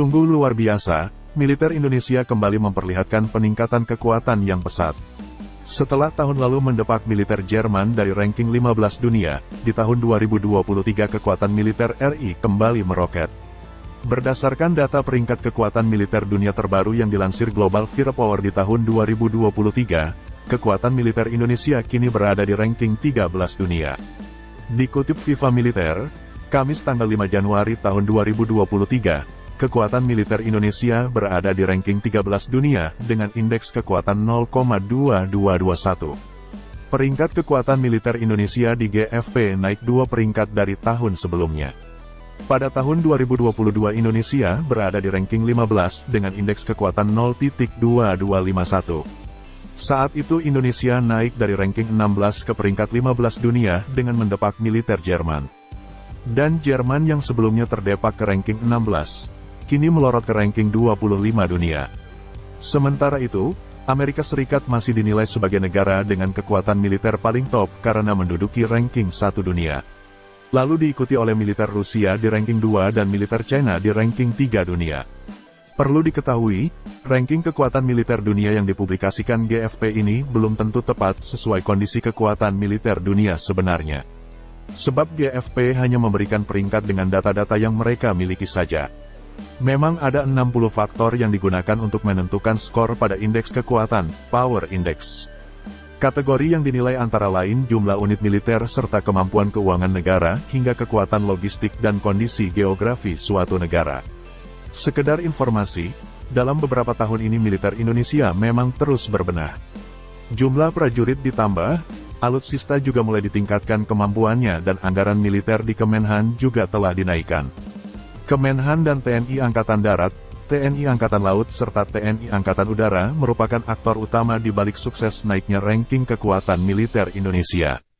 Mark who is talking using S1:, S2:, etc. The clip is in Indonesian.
S1: Sungguh luar biasa, militer Indonesia kembali memperlihatkan peningkatan kekuatan yang pesat. Setelah tahun lalu mendepak militer Jerman dari ranking 15 dunia, di tahun 2023 kekuatan militer RI kembali meroket. Berdasarkan data peringkat kekuatan militer dunia terbaru yang dilansir Global Firepower di tahun 2023, kekuatan militer Indonesia kini berada di ranking 13 dunia. Dikutip Viva Militer, Kamis tanggal 5 Januari tahun 2023, kekuatan militer Indonesia berada di ranking 13 dunia dengan indeks kekuatan 0,2221. Peringkat kekuatan militer Indonesia di GFP naik 2 peringkat dari tahun sebelumnya. Pada tahun 2022 Indonesia berada di ranking 15 dengan indeks kekuatan 0,2251. Saat itu Indonesia naik dari ranking 16 ke peringkat 15 dunia dengan mendepak militer Jerman. Dan Jerman yang sebelumnya terdepak ke ranking 16, kini melorot ke ranking 25 dunia. Sementara itu, Amerika Serikat masih dinilai sebagai negara dengan kekuatan militer paling top karena menduduki ranking 1 dunia. Lalu diikuti oleh militer Rusia di ranking 2 dan militer China di ranking 3 dunia. Perlu diketahui, ranking kekuatan militer dunia yang dipublikasikan GFP ini belum tentu tepat sesuai kondisi kekuatan militer dunia sebenarnya. Sebab GFP hanya memberikan peringkat dengan data-data yang mereka miliki saja. Memang ada 60 faktor yang digunakan untuk menentukan skor pada indeks kekuatan, Power Index. Kategori yang dinilai antara lain jumlah unit militer serta kemampuan keuangan negara hingga kekuatan logistik dan kondisi geografi suatu negara. Sekedar informasi, dalam beberapa tahun ini militer Indonesia memang terus berbenah. Jumlah prajurit ditambah, alutsista juga mulai ditingkatkan kemampuannya dan anggaran militer di Kemenhan juga telah dinaikkan. Kemenhan dan TNI Angkatan Darat, TNI Angkatan Laut serta TNI Angkatan Udara merupakan aktor utama di balik sukses naiknya ranking kekuatan militer Indonesia.